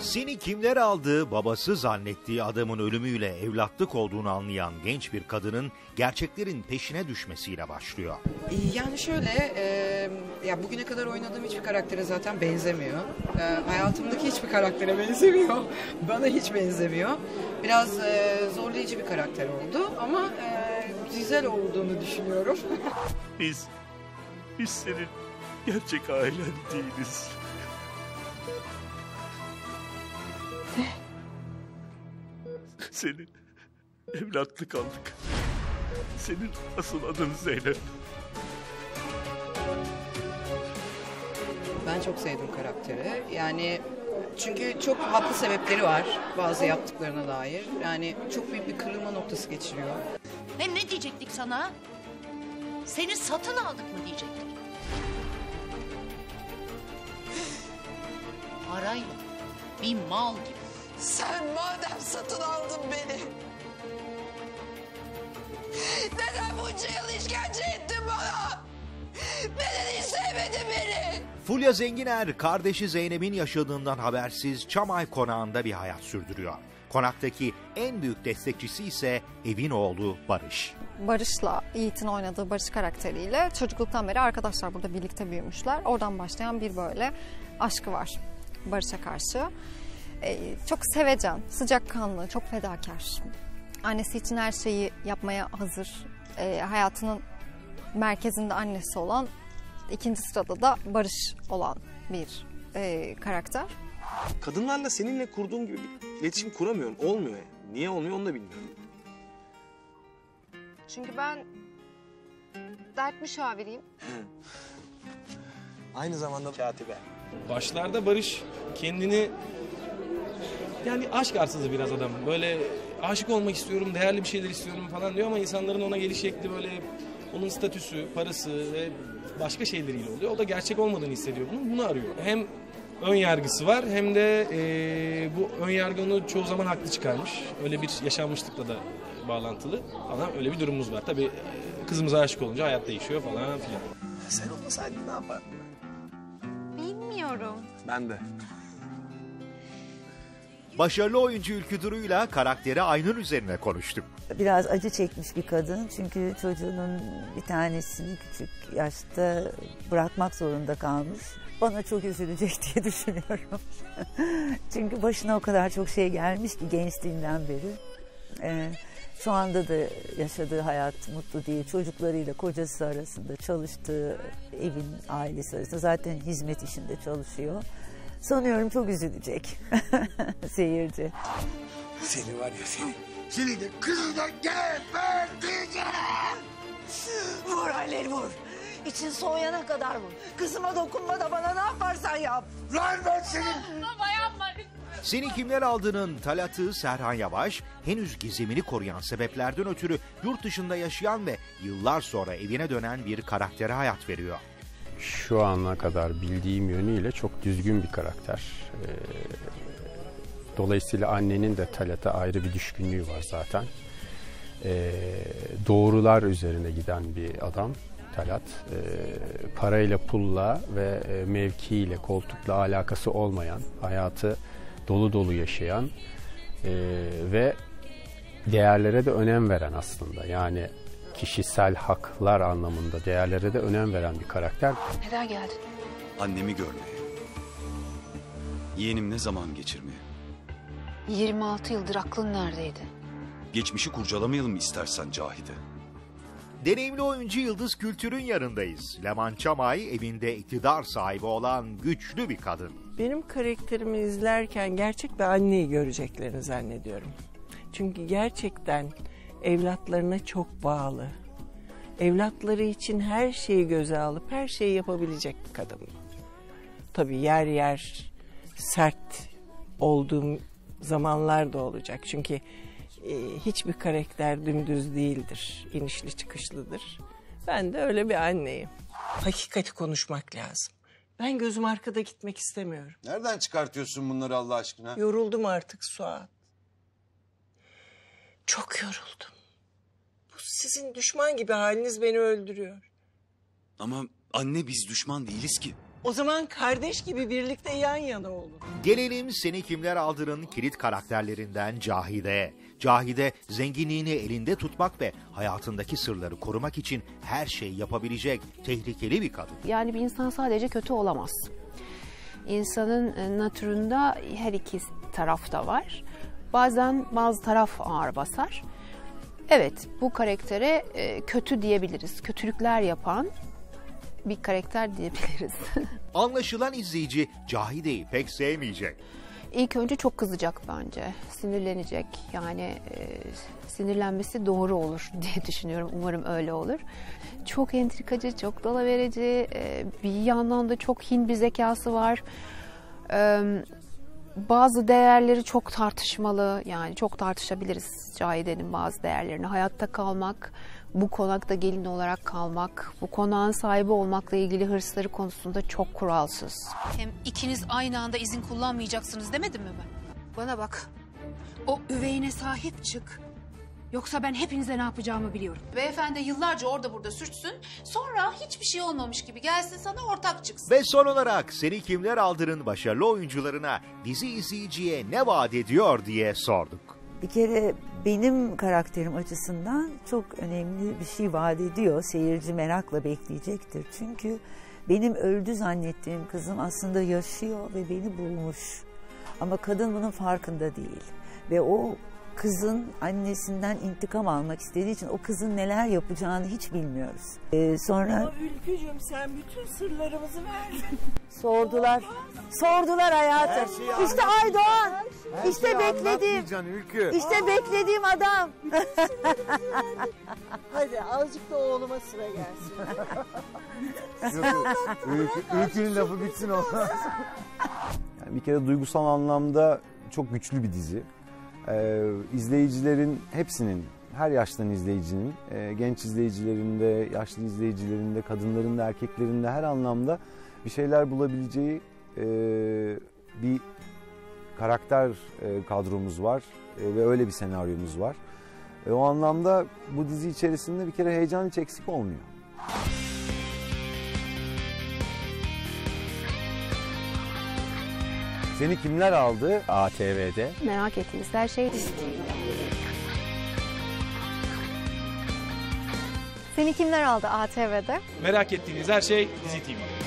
Seni kimler aldı, babası zannettiği adamın ölümüyle evlatlık olduğunu anlayan genç bir kadının gerçeklerin peşine düşmesiyle başlıyor. Yani şöyle, ya bugüne kadar oynadığım hiçbir karaktere zaten benzemiyor. Hayatımdaki hiçbir karaktere benzemiyor. Bana hiç benzemiyor. Biraz zorlayıcı bir karakter oldu ama güzel olduğunu düşünüyorum. Biz senin gerçek ailen değiliz. Senin evlatlık aldık. Senin asıl adın Zeynep. Ben çok sevdim karakteri. Yani çünkü çok haklı sebepleri var bazı yaptıklarına dair. Yani çok büyük bir kırılma noktası geçiriyor. Hem ne diyecektik sana? Seni satın aldık mı diyecektik? Parayla, bir mal gibi. Sen madem satın aldın beni, neden bunca yıl işkence ettin bana? Neden hiç sevmedin beni? Fulya Zenginer, kardeşi Zeynep'in yaşadığından habersiz Çamay Konağı'nda bir hayat sürdürüyor. Konaktaki en büyük destekçisi ise evin oğlu Barış. Barış'la, Yiğit'in oynadığı Barış karakteriyle çocukluktan beri arkadaşlar, burada birlikte büyümüşler. Oradan başlayan bir böyle aşkı var Barış'a karşı. Çok sevecen, sıcakkanlı, çok fedakar. Annesi için her şeyi yapmaya hazır. Hayatının merkezinde annesi olan, ikinci sırada da Barış olan bir karakter. Kadınlarla seninle kurduğum gibi bir iletişim kuramıyorum. Olmuyor yani. Niye olmuyor onu da bilmiyorum. Çünkü ben dert müşaviriyim. Aynı zamanda katibe. Başlarda Barış kendini, yani aşk arsızı biraz adam. Böyle aşık olmak istiyorum, değerli bir şeyler istiyorum falan diyor ama insanların ona geliş şekli böyle onun statüsü, parası ve başka şeyleriyle oluyor. O da gerçek olmadığını hissediyor bunu arıyor. Hem ön yargısı var hem de bu ön yargı onu çoğu zaman haklı çıkarmış. Öyle bir yaşanmışlıkla da bağlantılı falan öyle bir durumumuz var. Tabii kızımıza aşık olunca hayat değişiyor falan filan. Sen olmasaydın ne yapardın? Bilmiyorum. Ben de. Başarılı oyuncu Ülkü Duru'yla karakteri Aynur üzerine konuştuk. Biraz acı çekmiş bir kadın çünkü çocuğunun bir tanesini küçük yaşta bırakmak zorunda kalmış. Bana çok üzülecek diye düşünüyorum. Çünkü başına o kadar çok şey gelmiş ki gençliğinden beri. Şu anda da yaşadığı hayat mutlu değil. Çocuklarıyla kocası arasında, çalıştığı evin ailesi arasında, zaten hizmet işinde çalışıyor. Sanıyorum çok üzülecek seyirci. Seni var ya seni. Seni de kızına geberteceğim. Vur Halil vur. İçin soğuyana kadar vur. Kızıma dokunma da bana ne yaparsan yap. Lan ben senin. Baba yapma. Seni kimler aldığının Talat'ı Serhan Yavaş, henüz gizemini koruyan sebeplerden ötürü yurt dışında yaşayan ve yıllar sonra evine dönen bir karaktere hayat veriyor. Şu ana kadar bildiğim yönüyle çok düzgün bir karakter. Dolayısıyla annenin de Talat'a ayrı bir düşkünlüğü var zaten. Doğrular üzerine giden bir adam Talat. Parayla, pulla ve mevkiyle, koltukla alakası olmayan, hayatı dolu dolu yaşayan ve değerlere de önem veren aslında. Yani kişisel haklar anlamında değerlere de önem veren bir karakter. Neden geldin? Annemi görmeye. Yeğenimle zaman geçirmeye. 26 yıldır aklın neredeydi? Geçmişi kurcalamayalım istersen Cahide. Deneyimli oyuncu Yıldız Kültür'ün yanındayız. Leman Çamay evinde iktidar sahibi olan güçlü bir kadın. Benim karakterimi izlerken gerçek bir anneyi göreceklerini zannediyorum. Çünkü gerçekten evlatlarına çok bağlı. Evlatları için her şeyi göze alıp her şeyi yapabilecek bir kadın. Tabii yer yer sert olduğum zamanlar da olacak. Çünkü hiçbir karakter dümdüz değildir, inişli çıkışlıdır. Ben de öyle bir anneyim. Hakikati konuşmak lazım. Ben gözüm arkada gitmek istemiyorum. Nereden çıkartıyorsun bunları Allah aşkına? Yoruldum artık Suat. Çok yoruldum. Bu sizin düşman gibi haliniz beni öldürüyor. Ama anne biz düşman değiliz ki. O zaman kardeş gibi birlikte yan yana olun. Gelelim Seni Kimler Aldı'nın kilit karakterlerinden Cahide'ye. Cahide zenginliğini elinde tutmak ve hayatındaki sırları korumak için her şeyi yapabilecek tehlikeli bir kadın. Yani bir insan sadece kötü olamaz. İnsanın natüründe her iki tarafta var. Bazen bazı taraf ağır basar. Evet, bu karaktere kötü diyebiliriz. Kötülükler yapan bir karakter diyebiliriz. Anlaşılan izleyici Cahide'yi pek sevmeyecek. İlk önce çok kızacak bence. Sinirlenecek. Yani sinirlenmesi doğru olur diye düşünüyorum. Umarım öyle olur. Çok entrikacı, çok dalaverici. Bir yandan da çok hin bir zekası var. Bazı değerleri çok tartışmalı. Yani çok tartışabiliriz Cahide'nin bazı değerlerini. Hayatta kalmak, bu konakta gelin olarak kalmak, bu konağın sahibi olmakla ilgili hırsları konusunda çok kuralsız. Hem ikiniz aynı anda izin kullanmayacaksınız demedim mi ben? Bana bak. O üveyine sahip çık. Yoksa ben hepinize ne yapacağımı biliyorum. Beyefendi yıllarca orada burada sürtsün. Sonra hiçbir şey olmamış gibi gelsin sana ortak çıksın. Ve son olarak Seni Kimler Aldı'nın başarılı oyuncularına dizi izleyiciye ne vaat ediyor diye sorduk. Bir kere benim karakterim açısından çok önemli bir şey vaat ediyor. Seyirci merakla bekleyecektir. Çünkü benim öldü zannettiğim kızım aslında yaşıyor ve beni bulmuş. Ama kadın bunun farkında değil. Ve o kızın annesinden intikam almak istediği için o kızın neler yapacağını hiç bilmiyoruz. Sonra... Ama Ülkücüğüm sen bütün sırlarımızı verdin. Sordular. Sordular hayatım. İşte Aydoğan. İşte beklediğim. İşte beklediğim adam. Hadi azıcık da oğluma sıra gelsin. Ülkünün lafı bitsin olmaz. Yani bir kere duygusal anlamda çok güçlü bir dizi. İzleyicilerin hepsinin, her yaştan izleyicinin, genç izleyicilerin de, yaşlı izleyicilerin de, kadınların da, erkeklerin de her anlamda bir şeyler bulabileceği bir karakter kadromuz var ve öyle bir senaryomuz var. O anlamda bu dizi içerisinde bir kere heyecan hiç eksik olmuyor. Seni Kimler Aldı? ATV'de. Merak ettiğiniz her şey Dizi Seni Kimler Aldı ATV'de. Merak ettiğiniz her şey Dizi TV'de.